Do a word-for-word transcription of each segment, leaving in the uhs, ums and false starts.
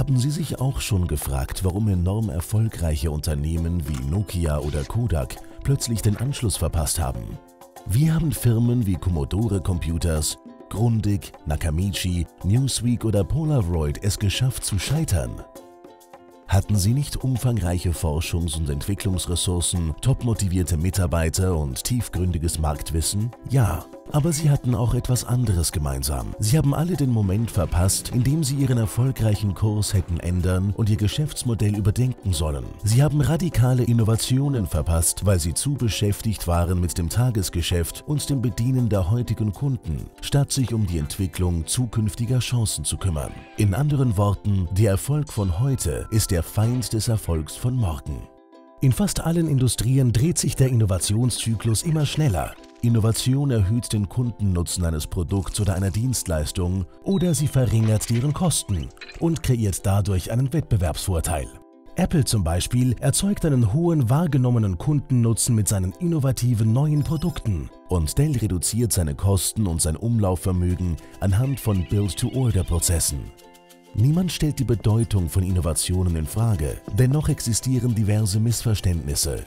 Haben Sie sich auch schon gefragt, warum enorm erfolgreiche Unternehmen wie Nokia oder Kodak plötzlich den Anschluss verpasst haben? Wie haben Firmen wie Commodore Computers, Grundig, Nakamichi, Newsweek oder Polaroid es geschafft zu scheitern? Hatten sie nicht umfangreiche Forschungs- und Entwicklungsressourcen, topmotivierte Mitarbeiter und tiefgründiges Marktwissen? Ja, aber sie hatten auch etwas anderes gemeinsam. Sie haben alle den Moment verpasst, in dem sie ihren erfolgreichen Kurs hätten ändern und ihr Geschäftsmodell überdenken sollen. Sie haben radikale Innovationen verpasst, weil sie zu beschäftigt waren mit dem Tagesgeschäft und dem Bedienen der heutigen Kunden, statt sich um die Entwicklung zukünftiger Chancen zu kümmern. In anderen Worten, der Erfolg von heute ist der Feind des Erfolgs von morgen. In fast allen Industrien dreht sich der Innovationszyklus immer schneller. Innovation erhöht den Kundennutzen eines Produkts oder einer Dienstleistung oder sie verringert deren Kosten und kreiert dadurch einen Wettbewerbsvorteil. Apple zum Beispiel erzeugt einen hohen wahrgenommenen Kundennutzen mit seinen innovativen neuen Produkten und Dell reduziert seine Kosten und sein Umlaufvermögen anhand von Build-to-Order-Prozessen. Niemand stellt die Bedeutung von Innovationen in Frage, dennoch existieren diverse Missverständnisse.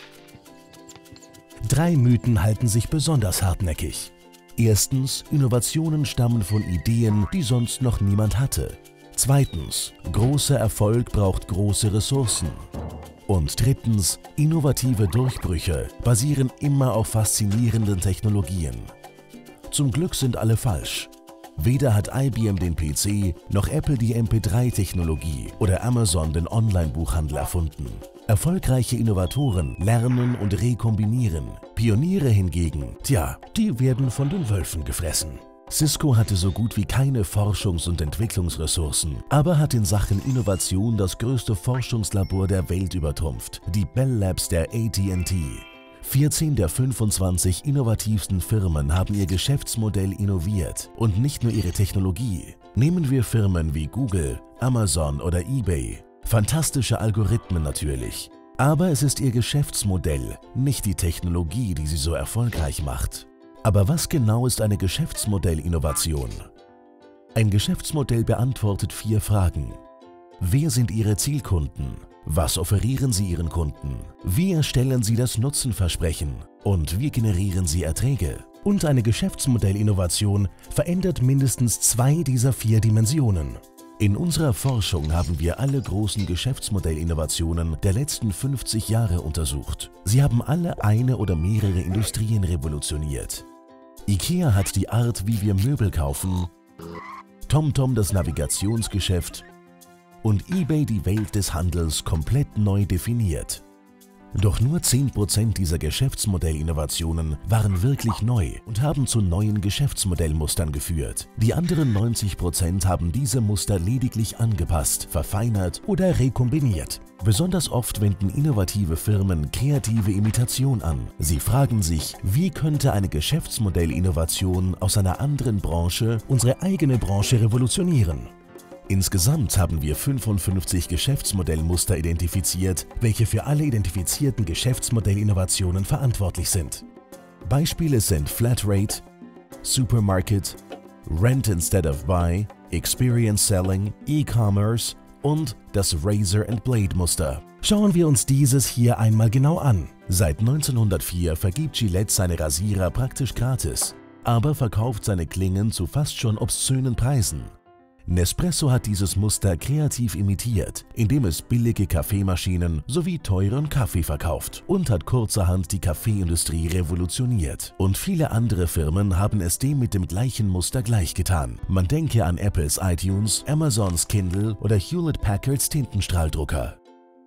Drei Mythen halten sich besonders hartnäckig. Erstens, Innovationen stammen von Ideen, die sonst noch niemand hatte. Zweitens, großer Erfolg braucht große Ressourcen. Und drittens, innovative Durchbrüche basieren immer auf faszinierenden Technologien. Zum Glück sind alle falsch. Weder hat I B M den P C, noch Apple die M P drei Technologie oder Amazon den Online-Buchhandel erfunden. Erfolgreiche Innovatoren lernen und rekombinieren. Pioniere hingegen, tja, die werden von den Wölfen gefressen. Cisco hatte so gut wie keine Forschungs- und Entwicklungsressourcen, aber hat in Sachen Innovation das größte Forschungslabor der Welt übertrumpft, die Bell Labs der A T and T. vierzehn der fünfundzwanzig innovativsten Firmen haben ihr Geschäftsmodell innoviert und nicht nur ihre Technologie. Nehmen wir Firmen wie Google, Amazon oder eBay. Fantastische Algorithmen natürlich. Aber es ist ihr Geschäftsmodell, nicht die Technologie, die sie so erfolgreich macht. Aber was genau ist eine Geschäftsmodellinnovation? Ein Geschäftsmodell beantwortet vier Fragen. Wer sind Ihre Zielkunden? Was offerieren Sie Ihren Kunden? Wie erstellen Sie das Nutzenversprechen? Und wie generieren Sie Erträge? Und eine Geschäftsmodellinnovation verändert mindestens zwei dieser vier Dimensionen. In unserer Forschung haben wir alle großen Geschäftsmodellinnovationen der letzten fünfzig Jahre untersucht. Sie haben alle eine oder mehrere Industrien revolutioniert. IKEA hat die Art, wie wir Möbel kaufen, TomTom das Navigationsgeschäft und eBay die Welt des Handels komplett neu definiert. Doch nur zehn Prozent dieser Geschäftsmodellinnovationen waren wirklich neu und haben zu neuen Geschäftsmodellmustern geführt. Die anderen neunzig Prozent haben diese Muster lediglich angepasst, verfeinert oder rekombiniert. Besonders oft wenden innovative Firmen kreative Imitation an. Sie fragen sich, wie könnte eine Geschäftsmodellinnovation aus einer anderen Branche unsere eigene Branche revolutionieren? Insgesamt haben wir fünfundfünfzig Geschäftsmodellmuster identifiziert, welche für alle identifizierten Geschäftsmodellinnovationen verantwortlich sind. Beispiele sind Flatrate, Supermarket, Rent instead of Buy, Experience Selling, E-Commerce und das Razor and Blade Muster. Schauen wir uns dieses hier einmal genau an. Seit neunzehnhundertvier vergibt Gillette seine Rasierer praktisch gratis, aber verkauft seine Klingen zu fast schon obszönen Preisen. Nespresso hat dieses Muster kreativ imitiert, indem es billige Kaffeemaschinen sowie teuren Kaffee verkauft und hat kurzerhand die Kaffeeindustrie revolutioniert. Und viele andere Firmen haben es dem mit dem gleichen Muster gleichgetan. Man denke an Apples iTunes, Amazons Kindle oder Hewlett-Packards Tintenstrahldrucker.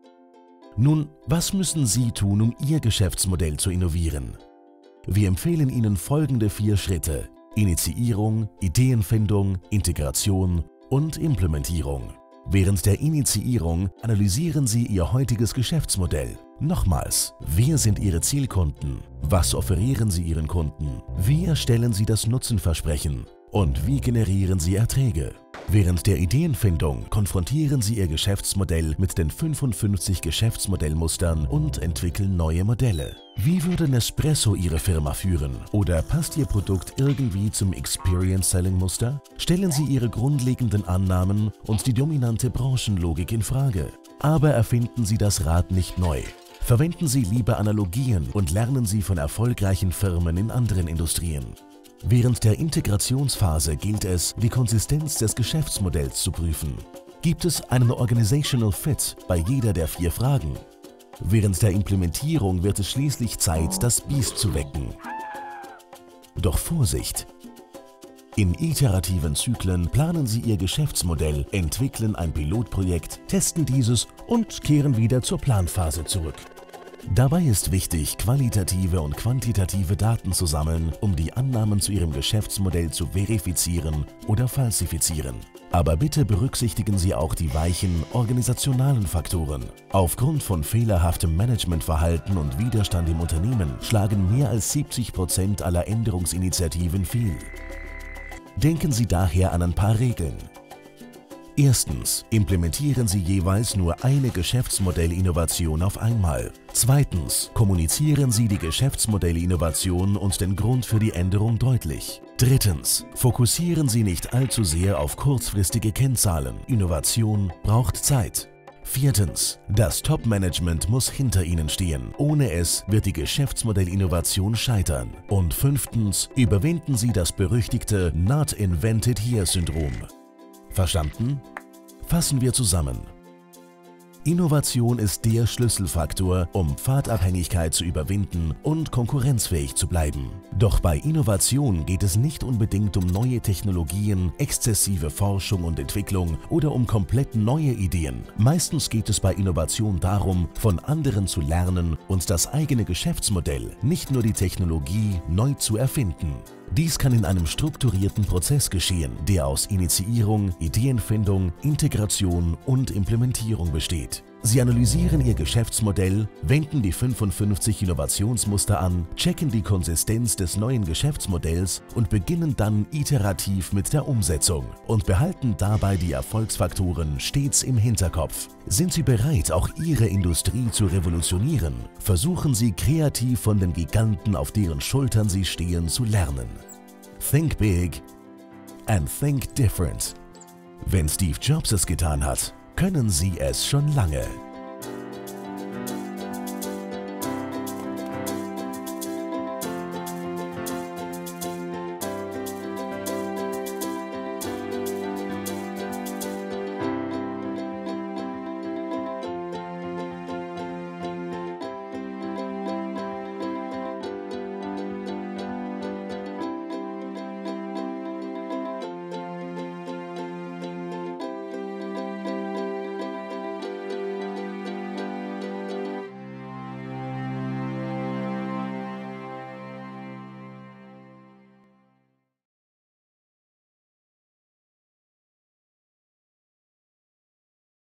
Nun, was müssen Sie tun, um Ihr Geschäftsmodell zu innovieren? Wir empfehlen Ihnen folgende vier Schritte: Initiierung, Ideenfindung, Integration und Implementierung. Während der Initiierung analysieren Sie Ihr heutiges Geschäftsmodell. Nochmals, wer sind Ihre Zielkunden? Was offerieren Sie Ihren Kunden? Wie erstellen Sie das Nutzenversprechen? Und wie generieren Sie Erträge? Während der Ideenfindung konfrontieren Sie Ihr Geschäftsmodell mit den fünfundfünfzig Geschäftsmodellmustern und entwickeln neue Modelle. Wie würde Nespresso Ihre Firma führen? Oder passt Ihr Produkt irgendwie zum Experience Selling Muster? Stellen Sie Ihre grundlegenden Annahmen und die dominante Branchenlogik in Frage. Aber erfinden Sie das Rad nicht neu. Verwenden Sie lieber Analogien und lernen Sie von erfolgreichen Firmen in anderen Industrien. Während der Integrationsphase gilt es, die Konsistenz des Geschäftsmodells zu prüfen. Gibt es einen Organizational Fit bei jeder der vier Fragen? Während der Implementierung wird es schließlich Zeit, das Biest zu wecken. Doch Vorsicht! In iterativen Zyklen planen Sie Ihr Geschäftsmodell, entwickeln ein Pilotprojekt, testen dieses und kehren wieder zur Planphase zurück. Dabei ist wichtig, qualitative und quantitative Daten zu sammeln, um die Annahmen zu Ihrem Geschäftsmodell zu verifizieren oder falsifizieren. Aber bitte berücksichtigen Sie auch die weichen, organisationalen Faktoren. Aufgrund von fehlerhaftem Managementverhalten und Widerstand im Unternehmen schlagen mehr als siebzig Prozent aller Änderungsinitiativen fehl. Denken Sie daher an ein paar Regeln. Erstens, implementieren Sie jeweils nur eine Geschäftsmodellinnovation auf einmal. Zweitens, kommunizieren Sie die Geschäftsmodellinnovation und den Grund für die Änderung deutlich. Drittens, fokussieren Sie nicht allzu sehr auf kurzfristige Kennzahlen. Innovation braucht Zeit. Viertens, das Top-Management muss hinter Ihnen stehen. Ohne es wird die Geschäftsmodellinnovation scheitern. Und fünftens, überwinden Sie das berüchtigte Not Invented Here-Syndrom. Verstanden? Fassen wir zusammen. Innovation ist der Schlüsselfaktor, um Pfadabhängigkeit zu überwinden und konkurrenzfähig zu bleiben. Doch bei Innovation geht es nicht unbedingt um neue Technologien, exzessive Forschung und Entwicklung oder um komplett neue Ideen. Meistens geht es bei Innovation darum, von anderen zu lernen und das eigene Geschäftsmodell, nicht nur die Technologie, neu zu erfinden. Dies kann in einem strukturierten Prozess geschehen, der aus Initiierung, Ideenfindung, Integration und Implementierung besteht. Sie analysieren Ihr Geschäftsmodell, wenden die fünfundfünfzig Innovationsmuster an, checken die Konsistenz des neuen Geschäftsmodells und beginnen dann iterativ mit der Umsetzung und behalten dabei die Erfolgsfaktoren stets im Hinterkopf. Sind Sie bereit, auch Ihre Industrie zu revolutionieren? Versuchen Sie kreativ von den Giganten, auf deren Schultern Sie stehen, zu lernen. Think big and think different. Wenn Steve Jobs es getan hat, können Sie es schon lange.